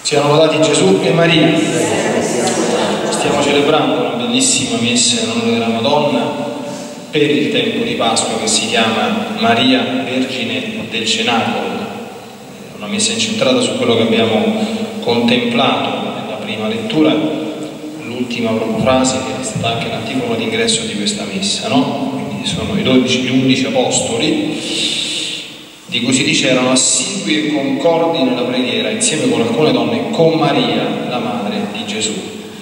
Siano lodati Gesù e Maria. Stiamo celebrando una bellissima messa in onore della Madonna per il tempo di Pasqua che si chiama Maria Vergine del Cenacolo. Una messa incentrata su quello che abbiamo contemplato nella prima lettura, l'ultima proprio frase che è stata anche l'antifona d'ingresso di questa messa, no? Quindi sono i 12, gli 11 apostoli, di cui si dice erano assidui e concordi nella preghiera insieme con alcune donne, con Maria, la madre di Gesù.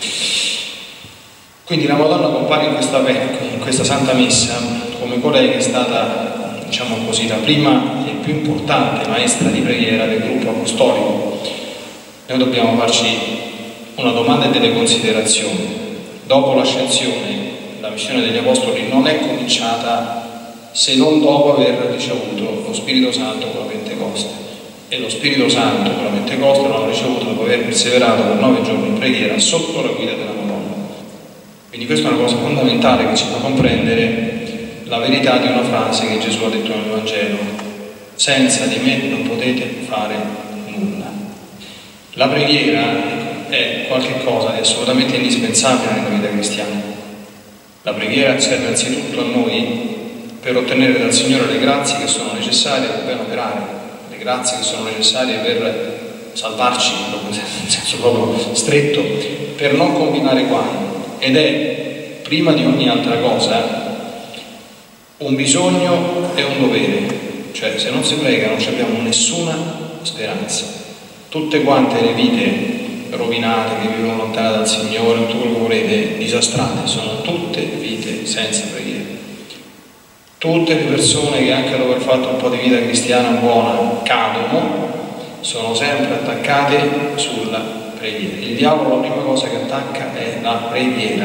Quindi la Madonna compare in questa Santa Messa come colei che è stata, diciamo così, la prima e più importante maestra di preghiera del gruppo apostolico. Noi dobbiamo farci una domanda e delle considerazioni. Dopo l'ascensione, la missione degli apostoli non è cominciata se non dopo aver ricevuto lo Spirito Santo con la Pentecoste, e lo Spirito Santo con la Pentecoste l'hanno ricevuto dopo aver perseverato per 9 giorni in preghiera sotto la guida della Madonna. Quindi questa è una cosa fondamentale che ci fa comprendere la verità di una frase che Gesù ha detto nel Vangelo: senza di me non potete fare nulla. La preghiera è qualcosa di assolutamente indispensabile nella vita cristiana. La preghiera serve anzitutto a noi per ottenere dal Signore le grazie che sono necessarie per ben operare, le grazie che sono necessarie per salvarci, in senso proprio stretto, per non combinare guai, ed è, prima di ogni altra cosa, un bisogno e un dovere. Cioè, se non si prega non abbiamo nessuna speranza. Tutte quante le vite rovinate, che vivono lontane dal Signore, tutto quello che volete, disastrate, sono tutte vite senza preghiera. Tutte le persone che anche dopo aver fatto un po' di vita cristiana buona cadono, sono sempre attaccate sulla preghiera. Il diavolo la prima cosa che attacca è la preghiera.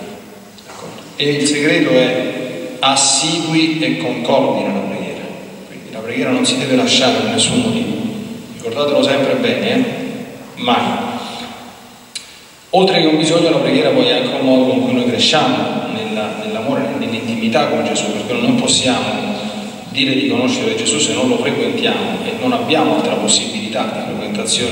E il segreto è assidui e concordi nella preghiera. Quindi la preghiera non si deve lasciare per nessun motivo. Ricordatelo sempre bene, mai. Oltre che un bisogno, la preghiera poi è anche un modo con cui noi cresciamo nell'amore, nell'intimità con Gesù, perché noi non possiamo dire di conoscere Gesù se non lo frequentiamo, e non abbiamo altra possibilità di frequentazione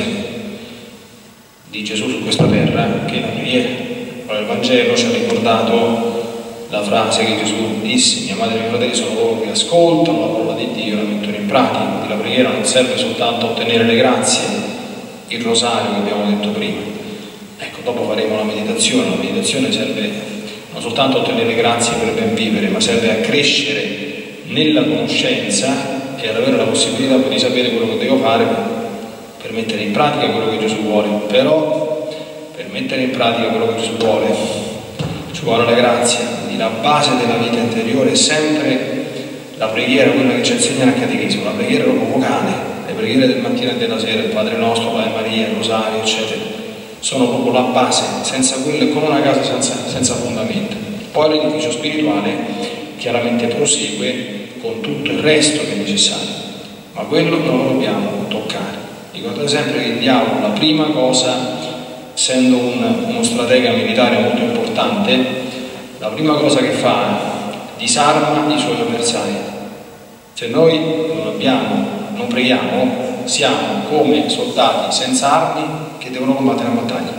di Gesù su questa terra che la preghiera. Ora il Vangelo ci ha ricordato la frase che Gesù disse: mia madre e miei fratelli sono loro che ascoltano la parola di Dio e la mettono in pratica. Quindi la preghiera non serve soltanto a ottenere le grazie, il rosario che abbiamo detto prima. Ecco, dopo faremo la meditazione serve non soltanto a ottenere grazie per ben vivere, ma serve a crescere nella conoscenza e ad avere la possibilità di sapere quello che devo fare per mettere in pratica quello che Gesù vuole. Però per mettere in pratica quello che Gesù vuole ci vuole la grazia. Quindi la base della vita interiore è sempre la preghiera, quella che ci insegna il catechismo, la preghiera proprio vocale, le preghiere del mattino e della sera, il Padre Nostro, l'Ave Maria, il Rosario, eccetera. Sono proprio la base, senza quelle, come una casa senza fondamenta. Poi l'edificio spirituale chiaramente prosegue con tutto il resto che è necessario, ma quello non lo dobbiamo toccare. Ricordate sempre che il diavolo, la prima cosa, essendo uno stratega militare molto importante, la prima cosa che fa disarma i suoi avversari. Se noi non preghiamo, siamo come soldati senza armi che devono combattere la battaglia.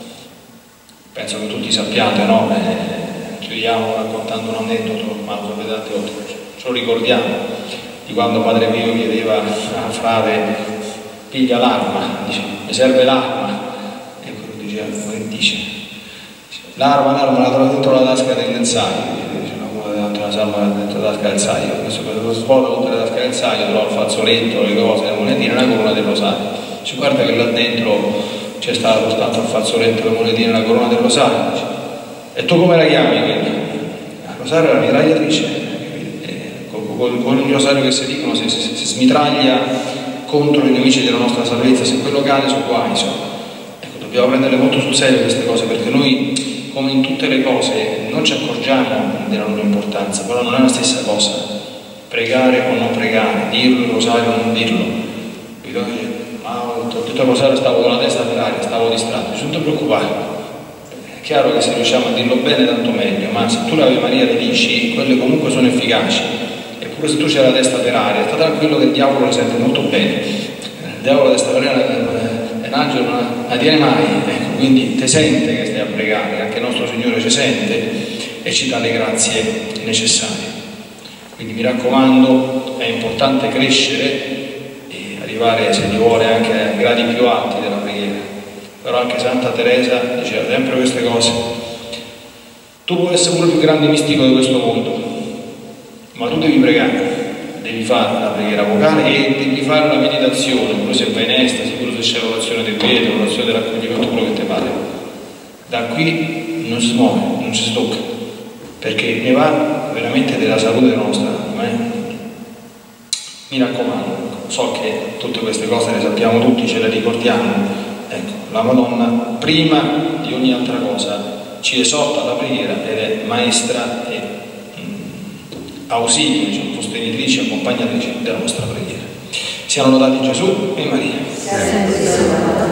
Penso che tutti sappiate, no? Chiudiamo raccontando un aneddoto, ma lo sapete tante volte, ce lo ricordiamo, di quando Padre Pio chiedeva al frate: piglia l'arma, dice, mi serve l'arma, e quello diceva: ma che dice? L'arma la trovo dentro la tasca del lenzaio. La salva dentro la tasca del saio, adesso per lo svuoto tutte le tasche del saio, però il fazzoletto, le cose, le monetine, la corona del rosario. Ci guarda che là dentro c'è stato soltanto il fazzoletto, le monetine e la corona del rosario. Dice, e tu come la chiami quella? Il rosario è la mitragliatrice, con il rosario che si dicono si smitraglia contro i nemici della nostra salvezza, se quello cade su guai. Ecco, dobbiamo prenderle molto sul serio queste cose, perché noi, come in tutte le cose, non ci accorgiamo della loro importanza, però non è la stessa cosa pregare o non pregare, dirlo il rosario o non dirlo. Ma ho detto il rosario, stavo con la testa per aria, stavo distratto. Non ti preoccupare, è chiaro che se riusciamo a dirlo bene tanto meglio, ma se tu l'Ave Maria le dici, quelle comunque sono efficaci. Eppure se tu c'hai la testa per aria, sta tranquillo che il diavolo le sente molto bene. Il diavolo la testa per aria è un angelo non la tiene mai, ecco, quindi te sente che stai a pregare, anche il nostro Signore ci sente e ci dà le grazie necessarie. Quindi mi raccomando, è importante crescere e arrivare, se ti vuole, anche a gradi più alti della preghiera. Però anche Santa Teresa diceva sempre queste cose: tu puoi essere pure il più grande mistico di questo mondo, ma tu devi pregare, devi fare la preghiera vocale e devi fare la meditazione, pure se vai in estasi, pure se c'è l'orazione del vetro, l'orazione dell'accoglimento, quello che ti pare. Da qui non si muove, non si stocca, perché ne va veramente della salute della nostra anima. Mi raccomando, so che tutte queste cose le sappiamo tutti, ce le ricordiamo. Ecco, la Madonna, prima di ogni altra cosa, ci esorta alla preghiera ed è maestra e ausiliatrice, diciamo, sostenitrice, accompagnatrice della nostra preghiera. Siano lodati Gesù e Maria.